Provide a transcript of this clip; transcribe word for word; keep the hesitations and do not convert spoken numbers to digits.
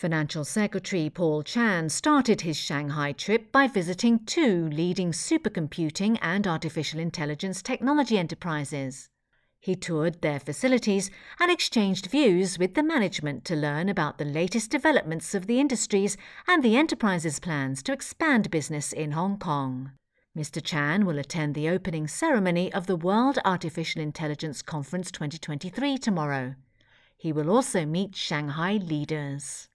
Financial Secretary Paul Chan started his Shanghai trip by visiting two leading supercomputing and artificial intelligence technology enterprises. He toured their facilities and exchanged views with the management to learn about the latest developments of the industries and the enterprise's plans to expand business in Hong Kong. Mister Chan will attend the opening ceremony of the World Artificial Intelligence Conference twenty twenty-three tomorrow. He will also meet Shanghai leaders.